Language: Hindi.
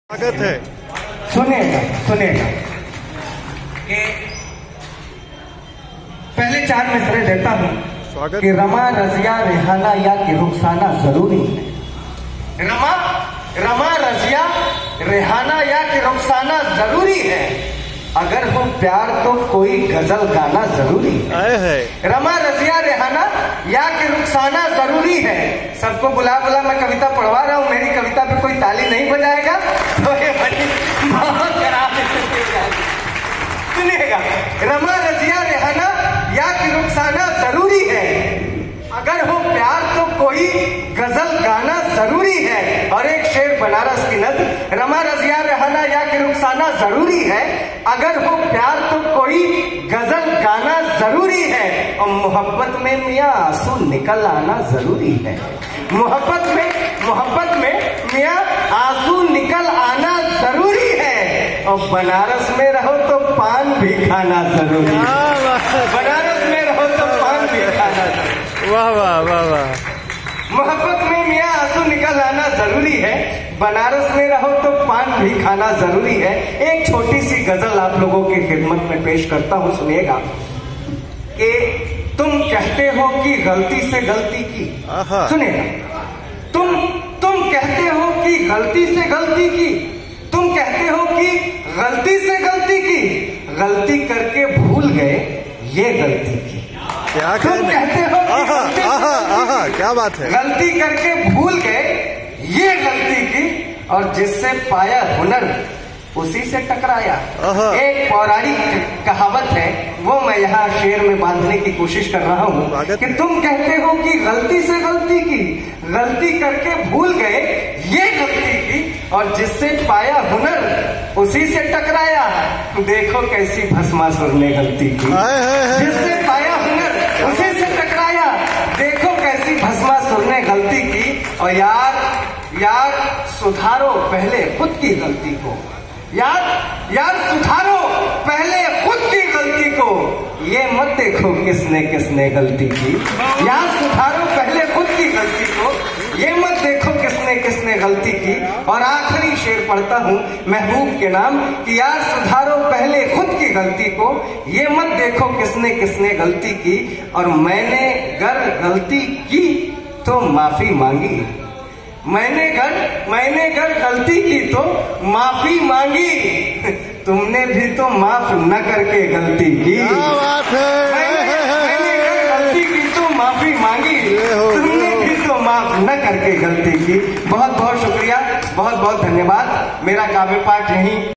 स्वागत है। सुनिएगा कि पहले 4 मिसरे देता हूँ स्वागत कि रमा रजिया रेहाना या कि रुखसाना जरूरी है। रमा रजिया रेहाना या कि रुखसाना जरूरी है। अगर हो प्यार तो कोई गजल गाना जरूरी है। रमा रजिया रेहाना या कि रुखसाना जरूरी है। सबको बुला मैं कविता पढ़वा रहा हूँ। मेरी कविता पे कोई ताली नहीं बजाएगा तो ये बहुत खराब सुनिएगा। रमा रजिया रेहाना या कि रुखसाना जरूरी है। अगर हो प्यार तो कोई गजल गाना जरूरी है। और एक शेर बनारस की नज़्म, रमा रजिया रेहाना या कि रुखसाना जरूरी है। अगर हो प्यार तो कोई गजल गाना जरूरी है। और मोहब्बत में मियाँ आंसू निकल आना जरूरी है। मोहब्बत में मियाँ आंसू निकल आना जरूरी है। और बनारस में रहो तो पान भी खाना जरूरी है। बनारस में रहो तो पान भी खाना जरूरी। वाह वाह वाह वाह। मोहब्बत में मियाँ आंसू निकल आना जरूरी है। बनारस में रहो तो पान भी खाना जरूरी है। एक छोटी सी गजल आप लोगों की खिदमत में पेश करता हूँ, सुनिएगा कि तुम कहते हो कि गलती से गलती की। सुनिएगा, तुम कहते हो कि गलती से गलती की। तुम कहते हो कि गलती से गलती की। गलती करके भूल गए ये गलती की। क्या कहते हो क्या बात है। गलती करके भूल गए ये गलती की। और जिससे पाया हुनर उसी से टकराया। एक पौराणिक कहावत है, वो मैं यहाँ शेर में बांधने की कोशिश कर रहा हूँ कि तुम कहते हो कि गलती से गलती की। गलती करके भूल गए ये गलती की। और जिससे पाया हुनर उसी से टकराया। देखो कैसी भस्मासुर ने गलती की। जिससे पाया हुनर उसी से टकराया। देखो कैसी भस्मासुर ने गलती की। और यार सुधारो पहले खुद की गलती को। यार सुधारो पहले खुद की गलती को। ये मत देखो किसने गलती की। यार सुधारो पहले खुद की गलती को। ये मत देखो किसने गलती की। और आखिरी शेर पढ़ता हूँ महबूब के नाम कि यार सुधारो पहले खुद की गलती को। ये मत देखो किसने गलती की। और मैंने गर गलती की तो माफी मांगी। मैंने घर गलती की तो माफी मांगी। तुमने भी तो माफ न करके गलती की। मैंने घर गलती की तो माफी मांगी। तुमने भी तो माफ न करके गलती की। बहुत बहुत शुक्रिया, बहुत बहुत धन्यवाद। मेरा काव्य पाठ यहीं